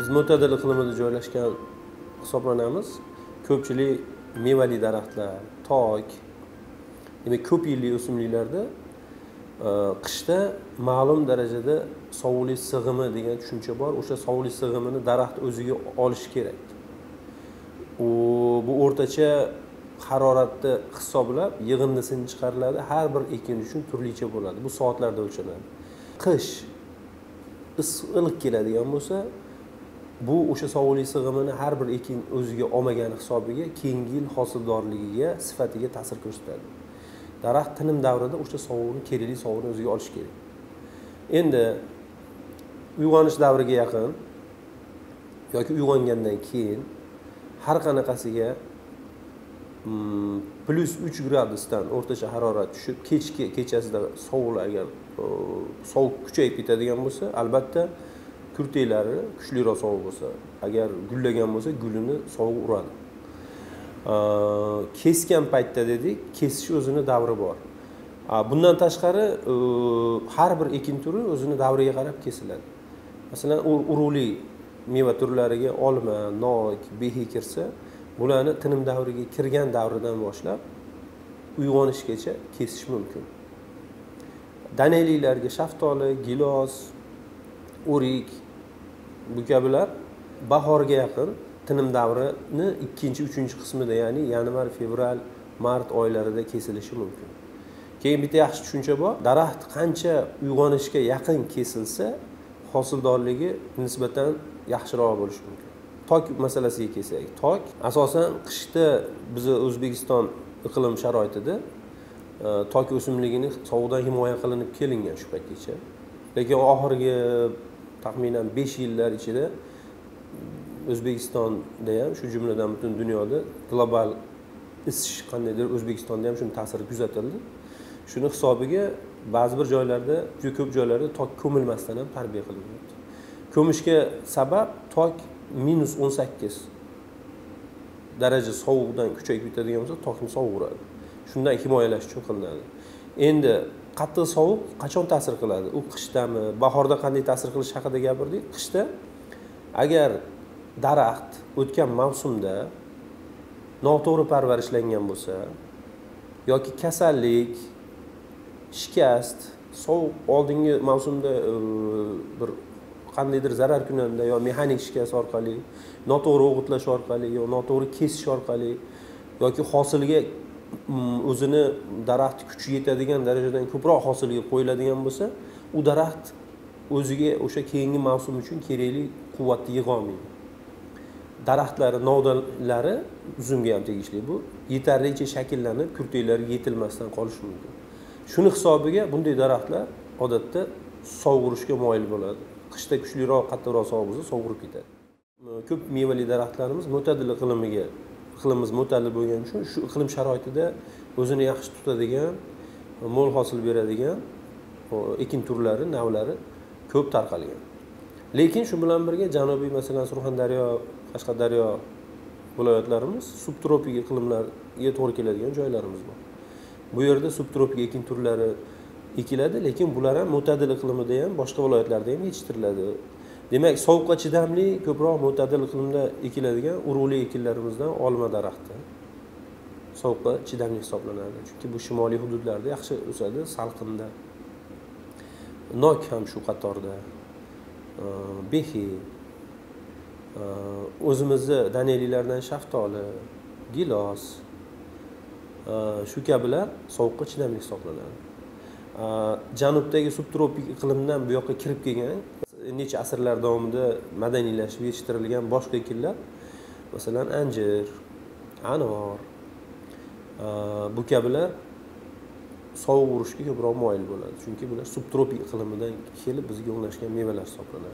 Biz mo'tadil iqlimida joylashgan hisoblanamiz. Ko'pchilik mevali daraxtlar, tok, demak ko'p yillik o'simliklarda qishda ma'lum darajada sovuqlik sig'imi degan tushuncha bor. O'sha sovuqlik sig'imini daraxt o'ziga olishi kerak. Bu o'rtacha haroratni hisoblab yig'indisini chiqariladi. Har bir ekin uchun turlicha bo'ladi. Bu soatlarda o'lchanadi. Qish iliq keladigan bo'lsa, bu o'sha sovuqlik sig'imini har bir ekin o'ziga olmagani hisobiga keyingi yil hosildorligiga, sifatiga ta'sir ko'rsatadi. Daraxt tinim davrida o'sha sovuqni, kerakli sovuqni o'ziga olish kerak. Endi uyg'onish davriga yaqin yoki uyg'ongandan keyin har qanaqasiga +3 gradusdan o'rtacha harorat tushib, kechasida sovuqlarga sovuq kuchayib ketadigan bo'lsa, albatta kurteklari kuchliroq sovuq bo'lsa, agar gullagan bo'lsa, gulini sovuq uradi. Kesgan paytda dedik, kesish o'zini davri bor. Bundan tashqari har bir ekin turi o'zini davriga qarab kesiladi. Masalan, urug'li meva turlariga olma, nok, behi kirsa, bularni tinim davriga kirgan davridan boshlab uyg'onishgacha kesish mumkin. Danelilarga shaftoli, gilos, o'rik bu kabilar bahorga yaqin tinim davrini 2-3 qismida, ya'ni yanvar, fevral, mart oylarida kesilishi mumkin. Keyin bitta yaxshi tushuncha bor. Daraxt qancha uyg'onishga yaqin kesilsa, hosildorligi nisbatan yaxshiroq bo'lishi mumkin. Tok masalasiga kelsak, tok asosan qishda biz O'zbekiston iqlim sharoitida tok o'simligini sovuqdan himoya qilinib kelingan shu paytgacha. Lekin oxirgi taxminan 5 yillar ichida O'zbekistonda ham, shu jumladan butun dunyoda global isish qandaydir O'zbekistonda ham shuni ta'siri kuzatildi. Shuni hisobiga ba'zi bir joylarda, juda ko'p joylarda tok ko'milmasdan ham tarbiya qilinyapti. Ko'mishga sabab tok -18 daraja sovuqdan kuchayib ketadigan bo'lsa, tokni sovuq uradi. Shundan himoyalash uchun qilinadi. Endi qattiq sovuq qachon ta'sir qiladi? U qishdami, bahorda qanday ta'sir qilishi haqida gapirdik. Qishda agar daraxt o'tgan mavsumda noto'g'ri parvarishlangan bo'lsa yoki kasallik, shikast, sovuq oldingi mavsumda bir qandaydir zararkunanda yo mexanik shikast orqali, noto'g'ri o'g'itlash orqali yo noto'g'ri kesish orqali yoki hosilga o'zini daraxt kuchi yetadigan darajadan ko'proq hosilga qo'yiladigan bo'lsa, u daraxt o'ziga o'sha keyingi mavsum uchun kerakli quvvatni yig'a olmaydi. Daraxtlari, novdalari uzumga ham tegishli bu, yetarlicha shakllanib, kurteklariga yetilmasdan qolishi mumkin. Shuni hisobiga bunday daraxtlar odatda sovuq urishga moyil bo'ladi. Qishda kuchliroq, qattiqroq sovuq bo'lsa, sovuq urib ketadi. Ko'p mevali daraxtlarimiz mo'tadil iqlimimiz mo'tadil bo'lgani uchun shu iqlim sharoitida o'zini yaxshi tutadigan, mo'l hosil beradigan ekin turlari, navlari ko'p tarqalgan. Lekin shu bilan birga janubiy, masalan, Surxondaryo, Qashqadaryo viloyatlarimiz subtropik iqlimlarga to'g'ri keladigan joylarimiz bor. Bu yerda subtropik ekin turlari ekiladi, lekin bular ham mo'tadil iqlimida ham, boshqa viloyatlarda ham yetishtiriladi. Demak, sovuqqa chidamli, ko'proq mo'tadil iqlimda ekiladigan urug'li ekinlarimizdan olma daraxti sovuqqa chidamli hisoblanadi. Chunki bu shimoliy hududlarda yaxshi o'sadi, salqinda. Nok ham shu qatorda. Behi, o'zimizda danelilardan shaftoli, gilos, shu kabilar sovuqqa chidamli hisoblanadi. Janubdagi subtropik iqlimdan bu yoqqa kirib kelgan, necha asrlar davomida madaniylashib yetishtirilgan boshqa ekinlar, masalan, anjir, anor, bu kabilar sovuq urishga ko'proq moyil bo'ladi. Chunki bular subtropik iqlimidan kelib bizga o'rnashgan mevalar hisoblanadi.